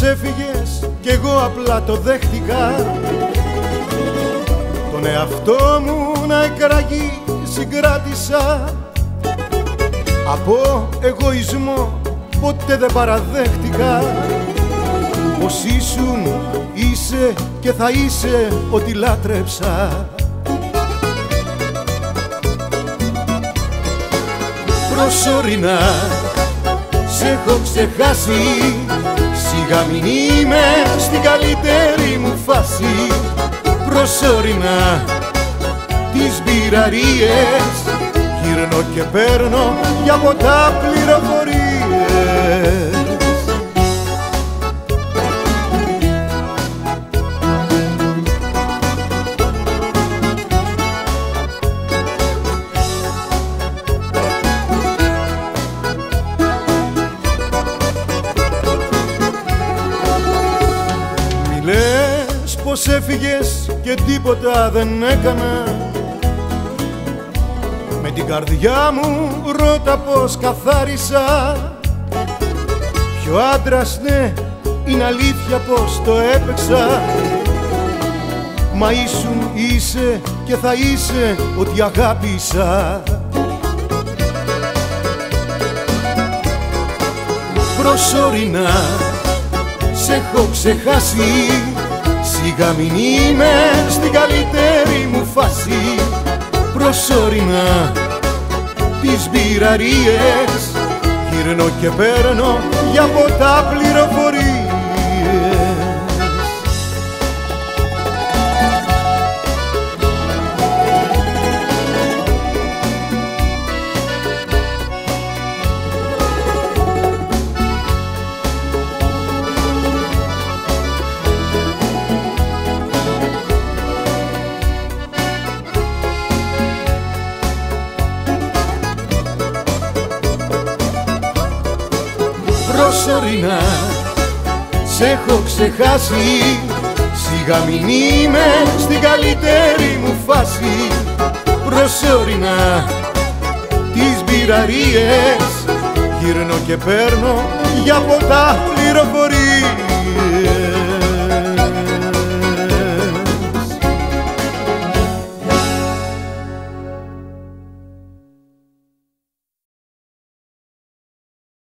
πως έφυγες κι εγώ απλά το δέχτηκα. Τον εαυτό μου να εκραγεί συγκράτησα. Από εγωισμό ποτέ δεν παραδέχτηκα πως ήσουν, είσαι και θα είσαι ό,τι λάτρεψα. Προσωρινά σε έχω ξεχάσει, σιγά μην είμαι στην καλύτερη μου φάση. Προσωρινά τις μπειραρίες γυρνώ και παίρνω για ποτά πληροφορίες. Μη λες πως έφυγες και τίποτα δεν έκανα. Με την καρδιά μου ρώτα πως καθάρισα. Ποιο άντρας, ναι, είναι αλήθεια πως το έπαιξα. Μα ήσουν, είσαι και θα είσαι ό,τι αγάπησα. Προσωρινά σε έχω ξεχάσει, σιγά μην είμαι στην καλύτερη μου φάση. Προσωρινά τις μπειραρίες γυρνώ και παίρνω για ποτά πληροφορίες. Προσωρινά σε έχω ξεχάσει, σιγά μην είμαι στην καλύτερη μου φάση. Προσωρινά τις μπειραρίες γυρνώ και παίρνω για ποτά πληροφορίες.